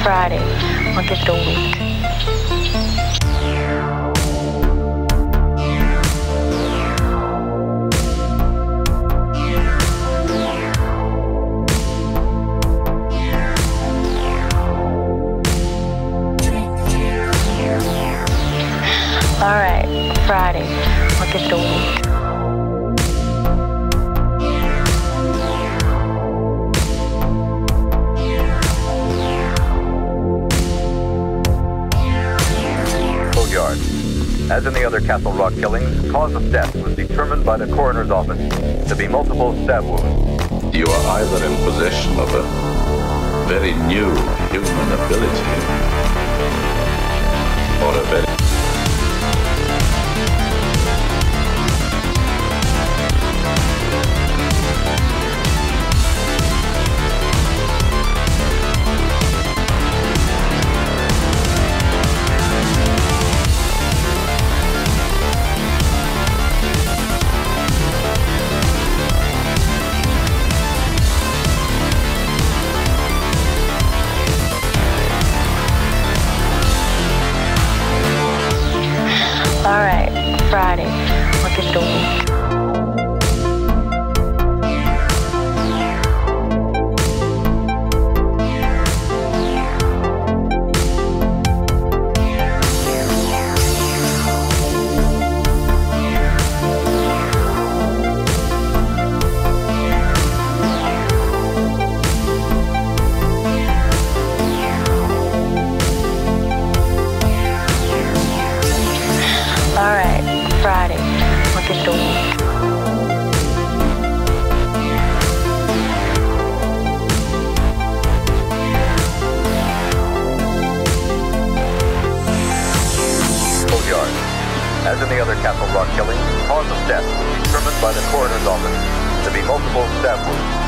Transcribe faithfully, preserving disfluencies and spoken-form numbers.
Friday. I'll give it a week. Alright, Friday. I'll give it a week. As in the other Castle Rock killings, cause of death was determined by the coroner's office to be multiple stab wounds. You are either in possession of a very new human ability, or a very... Alright, Friday. I'll give it a week. Alright, Friday. I'll give it a week. Yard. As in the other Castle Rock killings, cause of death was determined by the coroner's office to be multiple stab wounds.